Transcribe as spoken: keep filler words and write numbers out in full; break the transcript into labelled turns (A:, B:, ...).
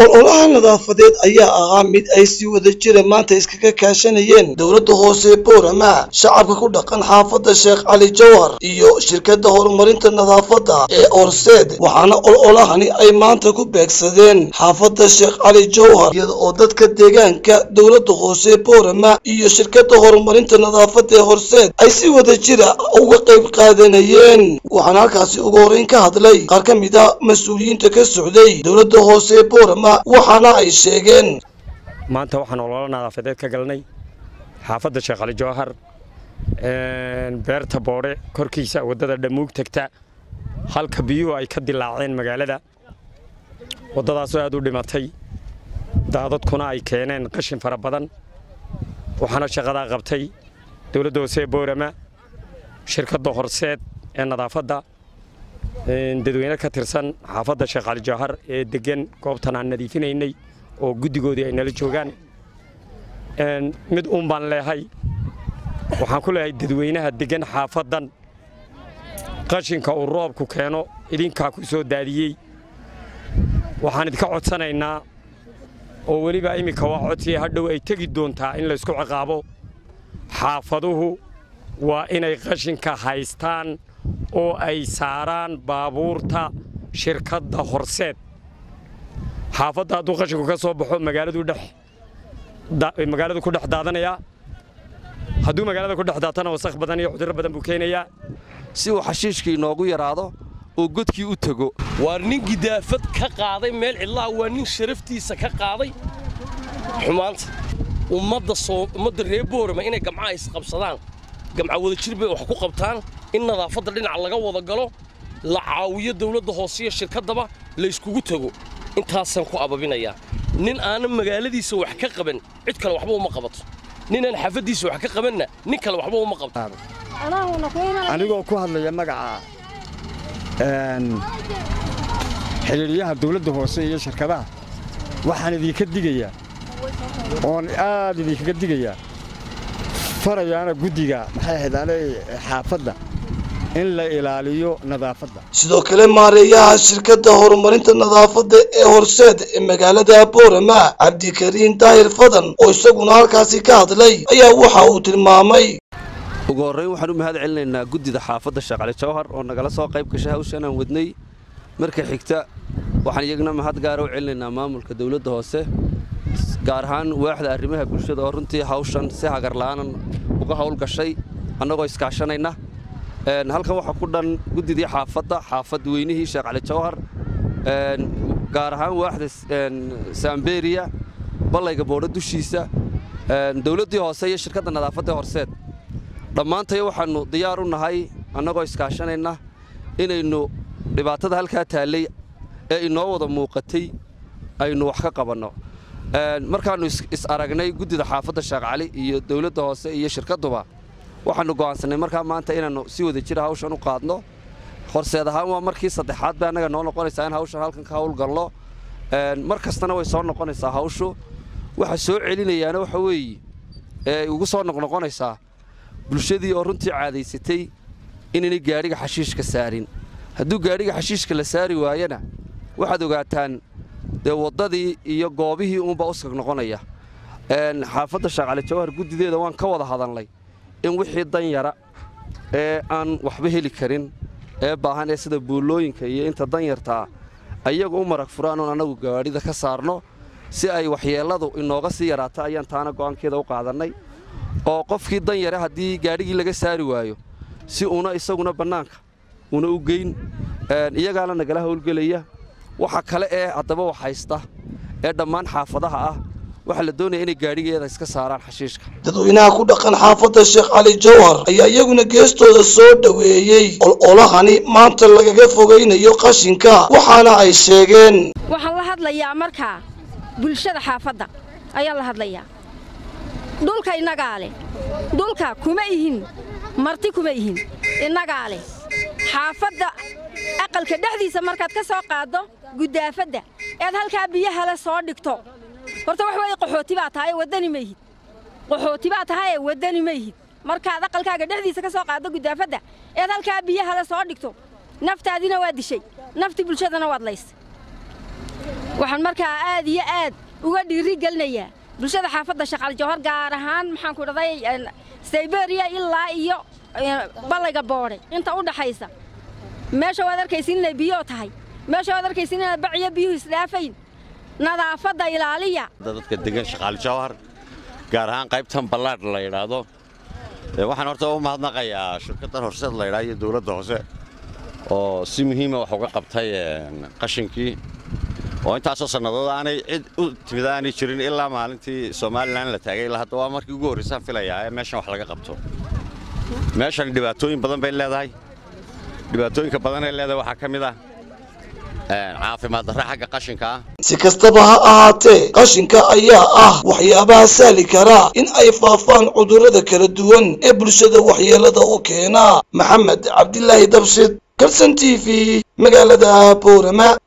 A: ololaha nadaafadeed ayaa ahaa mid ay si wada jira maanta iskaga kaashanayeen dowladda hoose Boorama, shacabka ku dhaqan xaafadda Sheekh Cali Jawhar iyo shirkadda horumarinta nadaafadda ee Horseed. waxaana ololahani ay maanta ku beegsadeen xaafadda Sheekh Cali Jawhar iyada oo dadka deegaanka dowladda hoose Boorama iyo shirkadda horumarinta nadaafadda ee Horseed ay si wada jira uga qayb qaadanayeen. waxaana halkaasi ugu horeyn ka hadlay qaar ka mid ah mas'uuliyiinta ka socday dowladda hoose Boorama waxaana ay sheegeen
B: maanta waxaan ololaha nadaafadeed ka galnay xaafadda Sheekh Cali Jawhar een beerta boore korkiisa wadada dhamuug tagta halka biyo ay ka dilaaceen magaalada wadadaas oo aad u dhimatay daadadkuna ay keeneen qashin fara badan. waxaana shaqada qabtay dowladda hoose Boorama, shirkadda Horseed ee nadaafadda dadweyne ka tirsan xaafadda Sheekh Cali Jawhar ee degan goobtan aan nadiifinaynay oo gudigoodii ay nala joogaan. een mid uun baan leeyahay waxaan ku leeyahay dadweynaha degan xaafadan qashinka uu roobku keeno idinka ku soo daadiyay waxaan idinka codsanaynaa oo waliba imika waa codsiye hadhow ay tagi doontaa in la isku ciqaabo. xaafaduhu waa inay qashinka haystaan oo ay saaraan baabuurta shirkadda Horseed. xaafadda hadduu qashinku ka soo baxo magaaladu dhex magaaladu ku dhex daadanaya, hadduu magaalada ku dhex daatana wasakh badan iyo cudurro badan buu keenayaa.
C: si uu xashiishkii noogu yaraado oo godkii u tago.
D: waa nin gidaafad ka qaaday meel cidlaa, waa nin sharaftiisa ka qaaday xumaanta ummadda soo ummadda reer Boorama inay gamcaha isqabsadaan, gamca wada jir bay wax ku qabtaan, in nadaafadda dhinac laga wada galo, la caawiyo dawladda hoose iyo shirkaddaba la iskugu tago. intaasaan ku ababinayaa nin aan magaaladiisa wax ka qaban cid kale waxba uma qabato, nin aan xaafadiisa wax ka qabanna nin kale waxba uma qabto.
E: anigoo ku hadlaya magaca een xiriiriyaha dawladda hoose iyo shirkadaha waxaan idinka digayaa oon aad idinka digayaa farayaana gudiga maxay ahaydaan xaafadda in la ilaaliyo nadaafadda.
A: sidoo kale maareeyaha shirkadda horumarinta nadaafadda ee Horseed ee magaalada Boorama, Cabdikariin Daahir Fadan, oo isaguna halkaasi ka hadlay ayaa waxa uu tilmaamay
C: ugu horeyn waxaan u mahad celinaynaa gudida xaafadda Sheekh Cali Jawhar oo nagala soo qayb gashay hawshan aan wadnay. marka xigta waxaan iyagana mahad gaar ah u celinaynaa maamulka dawladda hoose, gaar ahaan waaxda arrimaha bulshada oo runtii hawshan si hagar la'aan uga hawl gashay annagoo iskaashanayna. een halkan waxa ku dhan gudidii xaafadda xaafad weynihii Sheekh Cali Jawhar, een gaar ahaan waaxda een Samberia balayga boodho dushiisa, een dawladdii hoose iyo shirkadda nadaafadda Horseed. dhammaantay waxaanu diyaar u nahay annagoo iskaashanayna inaynu dhibaatada halka taalay ee inoo wada muuqatay aynu wax ka qabanno. een markaanu is aragnay gudida xaafadda Sheekh Cali iyo dawladda hoose iyo shirkadduba waxaanu go'aansanay markaa maanta inaanu si wada jir hawshan u qaadno. Horseed ahaan waa markii saddexaad baa anaga noo noqonaysaa in hawshan halkan ka hawl galno. een mar kastana way soo noqonaysaa hawshu, waxa soo celinayaana waxa weeye ee ugu soo noqnoqonaysaa bulshadii oo runtii caadaysatay inay gaariga xashiishka saarin. hadduu gaariga xashiishka la saari waayana waxaad ogaataan dee wadadii iyo goobihii uunba usag noqonaya. een xaafadda Sheekh Cali Jawhar gudideeda waan ka wada hadalnay in wixii dan yara ee aan waxba heli karin ee baahan ee sida buulooyinka iyo inta dan yartaa ayagu u marag furaan oo anagu gaarida ka saarno si ay waxyeeladu inooga sii yaraato ayaan taana go'aankeeda u qaadanay. oo qofkii dan yara haddii gaarigii laga saari waayo si uuna isaguna bannaanka una u geyn, een iyagaana nagala hawlgelaya. waxa kale ee haddaba wax haysta ee dhammaan xaafadaha ah waxa la doonayaa inay gaarigeeda iska saaraan xashiishka.
A: dadweynaha ku dhaqan xaafadda Sheekh Cali Jawhar ayaa iyaguna geestooda soo dhaweeyay ololahani maanta lagaga fogeynayo qashinka, waxaana ay sheegeen
F: waxaan la hadlayaa markaa bulshada xaafadda ayaa la hadlayaa. dhulka inaga leh, dhulka kuma ihin marti kuma ihin inaga leh. xaafadda aqalka dhexdiisa markaad ka soo qaado gudaafadda eed halka biyaha la soo dhigto horta wax way qaxooti baa tahay wadani ma yihid qaxooti baa tahay wadani ma yihid markaad aqalkaaga dhexdiisa ka soo qaado gudaafadda eed halka biyaha la soo dhigto naftaadina waa dishay nafti bulshadana waad laysay waxaan markaa aad iyo aad uga dhiiri gelinayaa bulshada xaafadda Sheekh Cali Jawhar gaar ahaan maxaan ku dhaday Siberia ilaa iyo balayga boore inta u dhaxaysa meesha waad arkaysiin inay biyo tahay meesha waad arkaysiin inay baciyo biyo isdaafayn nadaafadda ilaaliya
G: dadka degan Sheekh Cali Jawhar gaar ahaan qaybtan ballaadh la yiraahdo waxaan horta u mahadnaqayaa shirkaddan horseed la yiraahdo dawladda hoose oo si muhiim ah wax uga qabtay qashinkii oo intaasoo sannadood aanay cid u timidaanay jirin ilaa maalintii Soomaaliland la taagay ilaa hadda waa markii ugu horreysay filayaa meeshan wax laga qabto meeshan dhibaatooyin badan bay leedahay dhibaatooyinka badan ee leedahay waxa kamid ah caafimaad darro xagga qashinka
A: si kastaba ha ahaatee qashinka ayaa ah waxyaabaha saali kara in ay faafaan cudurrada kala duwan ee bulshada waxyeelada u keena maxamed cabdilaahi dabshid Kalsan T V magaalada Boorama.